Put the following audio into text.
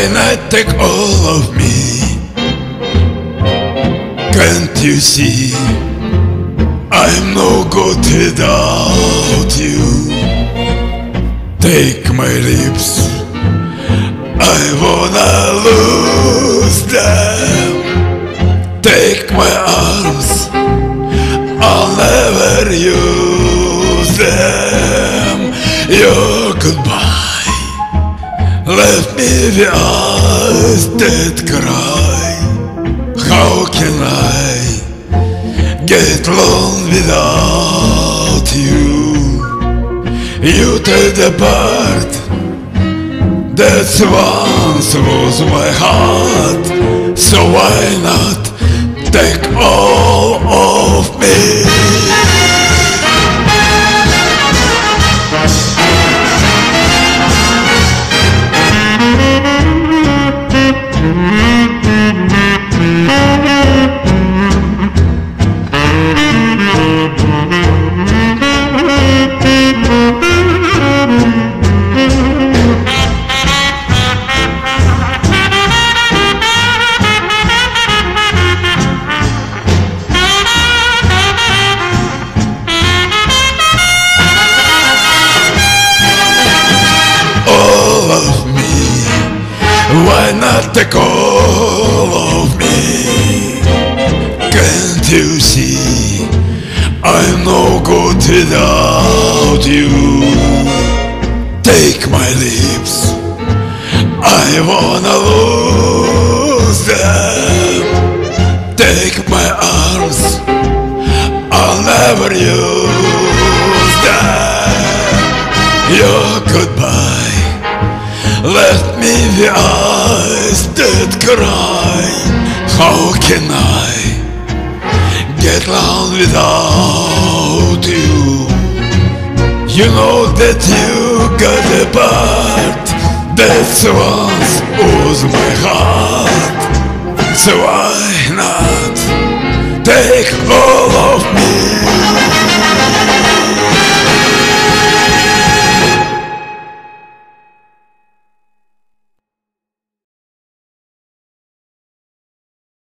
not take all of me? Can't you see I'm no good without you? Take my lips, I wanna lose them. Take my arms, I'll never use them. Your goodbye left me the eyes that cry. How can I get along without you? You tear the part that once was my heart. So why not take all of me? Why not take all of me? Can't you see I'm no good without you? Take my lips, I wanna lose them. Take my arms, I'll never use them. Your goodbye left me the eyes that cry. How can I get along without you? You know that you got a part that once was my heart. So why not take all of me?